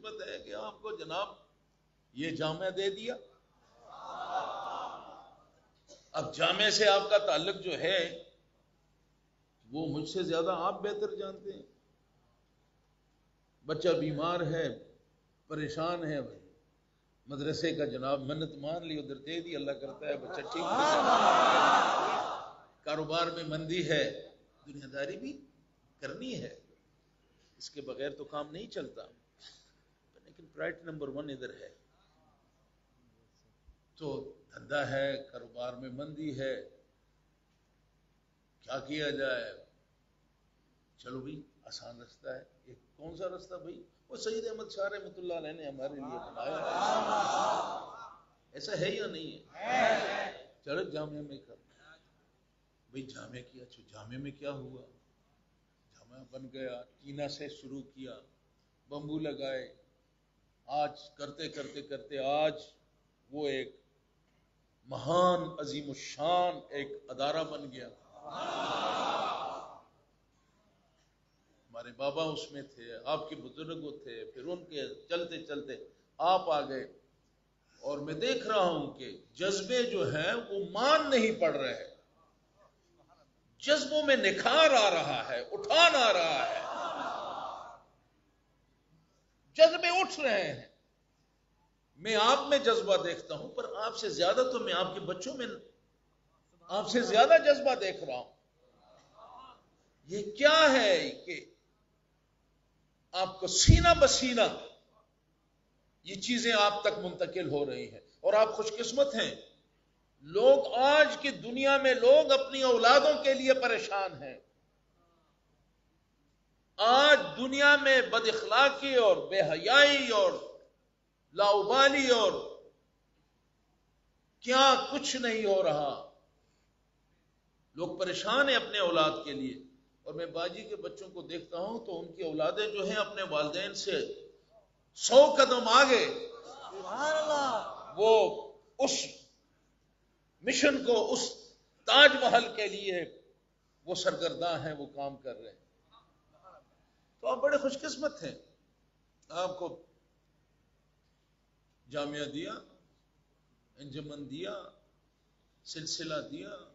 قسمت ہے کہ آپ کو جناب یہ جامعہ دے دیا. اب جامعہ سے آپ کا تعلق جو ہے وہ مجھ سے زیادہ آپ بہتر جانتے ہیں. بچہ بیمار ہے، پریشان ہے، مدرسے کا جناب منت مان لی، ادھر دے دی، اللہ کرتا ہے بچہ ٹھیک ہو جائے. کاروبار میں مندی ہے، دنیا داری بھی کرنی ہے، اس کے بغیر تو کام نہیں چلتا. لیکن پرائرٹی نمبر 1 ادھر ہے. تو دھندا ہے، کاروبار میں مندی ہے، کیا کیا جائے؟ چلو بھائی آسان رستہ ہے. ایک کون سا رستہ بھائی؟ وہ سید احمد شاہ رحمۃ اللہ علیہ نے ہمارے لیے بنایا ہے. ایسا ہے یا نہیں ہے؟ چلو جامعہ میں کر بھائی. جامعہ کیا، اچھا جامعہ میں کیا ہوا؟ جامعہ بن گیا، ٹینا سے شروع کیا، بمبو لگائے، آج کرتے کرتے کرتے آج وہ ایک مہان عظیم الشان ایک ادارہ بن گیا. ہمارے بابا اس میں تھے، آپ کے بزرگ تھے، پھر ان کے چلتے چلتے آپ آ گئے. اور میں دیکھ رہا ہوں کہ جذبے جو ہیں وہ مان نہیں پڑ رہے، جذبوں میں نکھار آ رہا ہے، اٹھان آ رہا ہے، جذبے اٹھ رہے ہیں. میں آپ میں جذبہ دیکھتا ہوں، پر آپ سے زیادہ تو میں آپ کے بچوں میں آپ سے زیادہ جذبہ دیکھ رہا ہوں. یہ کیا ہے کہ آپ کو سینہ بسینہ یہ چیزیں آپ تک منتقل ہو رہی ہیں. اور آپ خوش قسمت ہیں. لوگ آج کی دنیا میں لوگ اپنی اولادوں کے لیے پریشان ہیں. آج دنیا میں بد اخلاقی اور بے حیائی اور لاؤبالی اور کیا کچھ نہیں ہو رہا. لوگ پریشان ہیں اپنے اولاد کے لیے. اور میں باجی کے بچوں کو دیکھتا ہوں تو ان کی اولادیں جو ہیں اپنے والدین سے 100 قدم آگے، وہ اس مشن کو، اس تاج محل کے لیے وہ سرگرداں ہیں، وہ کام کر رہے ہیں. تو آپ بڑے خوش قسمت ہیں. آپ کو جامعہ دیا، انجمن دیا، سلسلہ دیا،